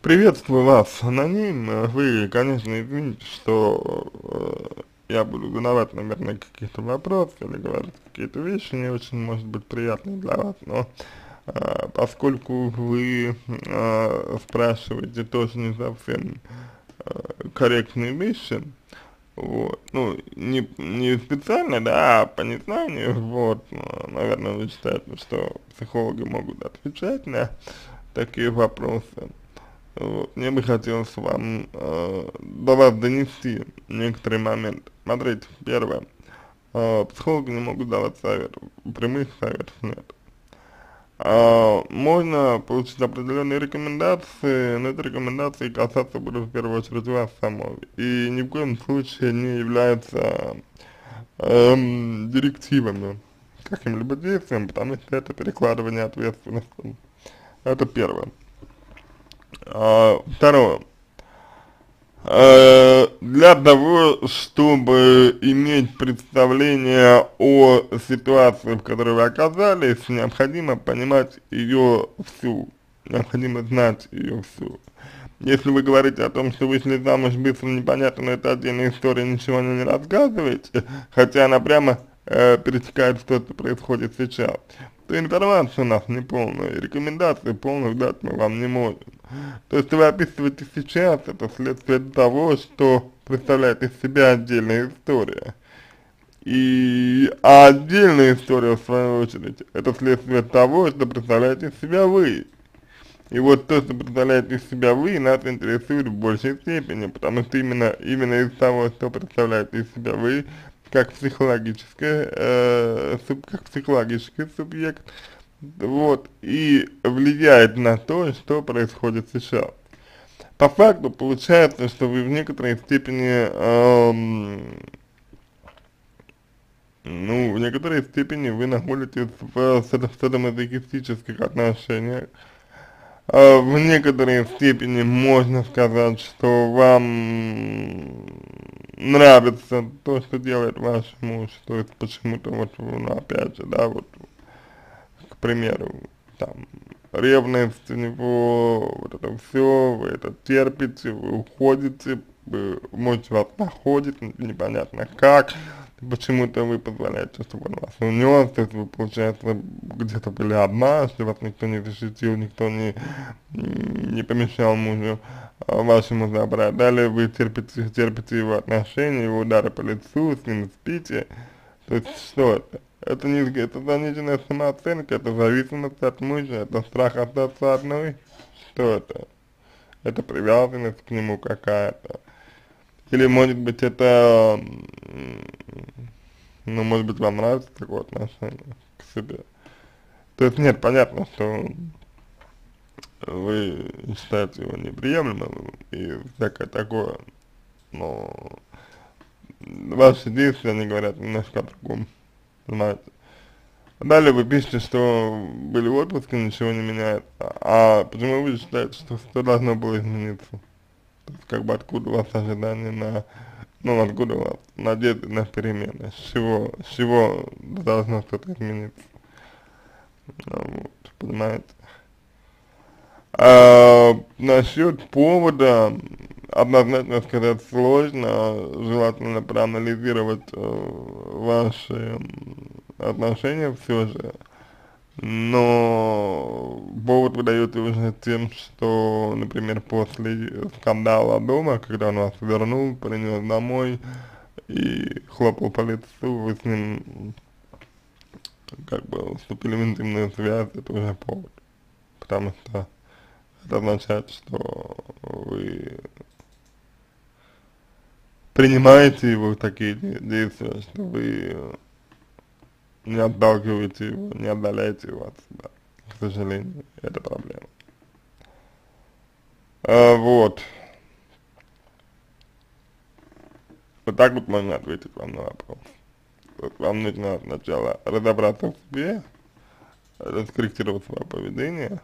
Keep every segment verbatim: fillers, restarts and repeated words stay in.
Приветствую вас, аноним. Э, Вы, конечно, извините, что э, я буду задавать, наверное, какие-то вопросы или говорить какие-то вещи не очень, может быть, приятные для вас, но э, поскольку вы э, спрашиваете тоже не совсем э, корректные вещи, вот, ну, не, не специально, да, а по незнанию, вот, но, наверное, вы считаете, что психологи могут отвечать на такие вопросы. Вот, мне бы хотелось вам, э, до вас донести некоторые моменты. Смотрите, первое, э, психологи не могут давать советов, прямых советов нет. А, можно получить определенные рекомендации, но эти рекомендации касаться будут в первую очередь вас самого, и ни в коем случае не являются эм, директивами каким-либо действием, потому что это перекладывание ответственности. Это первое. А, второе. Э, Для того, чтобы иметь представление о ситуации, в которой вы оказались, необходимо понимать ее всю, необходимо знать ее всю. Если вы говорите о том, что вышли замуж быстро, непонятно, но это отдельная история, ничего не рассказываете, хотя она прямо э, перетекает в то, что происходит сейчас, то информация у нас неполная, и рекомендаций полных дать мы вам не можем. То, что вы описываете сейчас, это следствие того, что представляет из себя отдельная история. И а отдельная история, в свою очередь, это следствие того, что представляете из себя вы. И вот то, что представляете из себя вы, нас интересует в большей степени, потому что именно, именно из того, что представляете из себя вы, как психологическое, э, суб, как психологический субъект, вот, и влияет на то, что происходит сейчас. По факту получается, что вы в некоторой степени, эм, ну, в некоторой степени вы находитесь в садомазохистических отношениях. Э, в некоторой степени можно сказать, что вам нравится то, что делает ваш муж, то есть почему-то вот, ну, опять же, да, вот, к примеру, там, ревность у него, вот это все, вы это терпите, вы уходите, вы, муж вас находит, непонятно как, почему-то вы позволяете, чтобы он вас унес, то есть вы, получается, где-то были одна, что вас никто не защитил, никто не, не помешал мужу а, вашему забрать. Далее вы терпите, терпите его отношения, его удары по лицу, с ним спите, то есть что это? Это не это заниженная самооценка, это зависимость от мужа, это страх остаться одной. Что это? Это привязанность к нему какая-то. Или может быть это, м, ну может быть вам нравится такое отношение к себе. То есть нет, понятно, что вы считаете его неприемлемым и всякое такое, но ваши действия, они говорят немножко о другом, понимаете. Далее вы пишете, что были в отпуске, ничего не меняется. А почему вы считаете, что что должно было измениться? То есть, как бы откуда у вас ожидания на, ну, откуда у вас надежды на перемены? С чего, с чего должно что-то измениться? Ну, вот, понимаете? А, насчет повода, однозначно сказать сложно, желательно проанализировать э, ваши отношения все же. Но повод вы даете уже тем, что, например, после скандала дома, когда он вас вернул, принес домой и хлопал по лицу, вы с ним как бы вступили в интимную связь, это уже повод. Потому что это означает, что вы принимаете его такие де- действия, что вы не отталкиваете его, не отдаляете его от себя. К сожалению, это проблема. А, вот. Вот так вот можно ответить вам на вопрос. Вот вам нужно сначала разобраться в себе, раскорректировать свое поведение,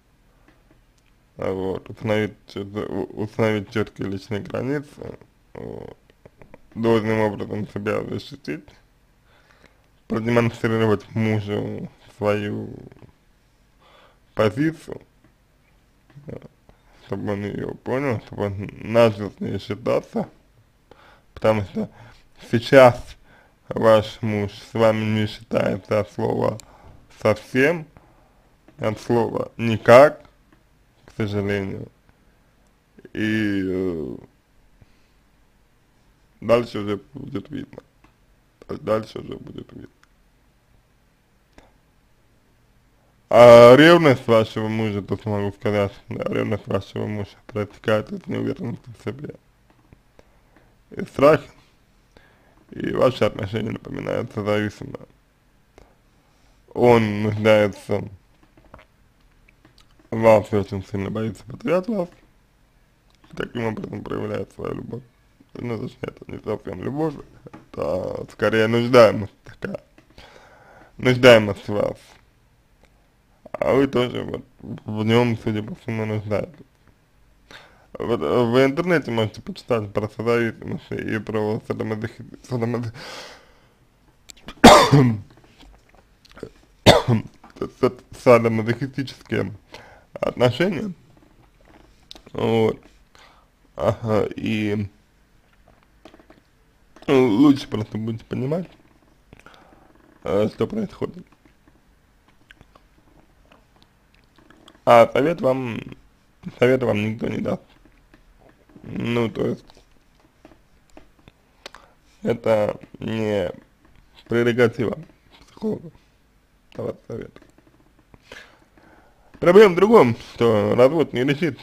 а вот, установить, чё- установить четкие личные границы, вот, должным образом себя защитить, продемонстрировать мужу свою позицию, чтобы он ее понял, чтобы он начал с ней считаться, потому что сейчас ваш муж с вами не считается от слова совсем, от слова никак, к сожалению, и э, дальше уже будет видно, дальше уже будет видно. А ревность вашего мужа, тут могу сказать, да, ревность вашего мужа проистекает из неуверенности в себе. И страх, и ваши отношения напоминают созависимо. Он нуждается в вас, очень сильно боится потерять вас, таким образом проявляет свою любовь. Ну, точнее, это не совсем любовь, это скорее нуждаемость такая, нуждаемость в вас. А вы тоже вот в нем, судя по всему, нуждаетесь. Вот э, в интернете можете почитать про созависимость и про садомазохи- садомазо- сад- садомазохистические отношения. Вот. Ага, и ну, лучше просто будете понимать, э, что происходит. А совет вам, совет вам никто не даст. Ну, то есть, это не прерогатива психолога давать совет. Проблема в другом, что развод не решит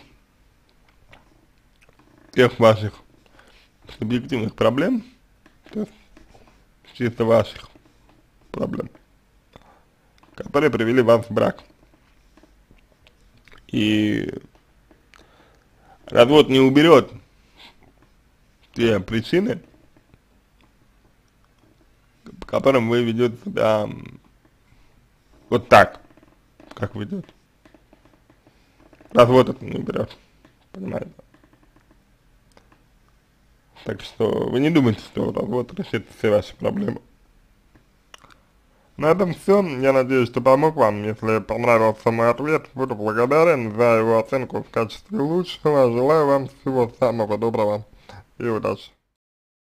тех ваших субъективных проблем, то есть чисто ваших проблем, которые привели вас в брак. И развод не уберет те причины, по которым вы ведете себя вот так, как ведет. Развод это не уберет, понимаете? Так что вы не думайте, что развод решит все ваши проблемы. На этом все. Я надеюсь, что помог вам. Если понравился мой ответ, буду благодарен за его оценку в качестве лучшего. Желаю вам всего самого доброго и удачи.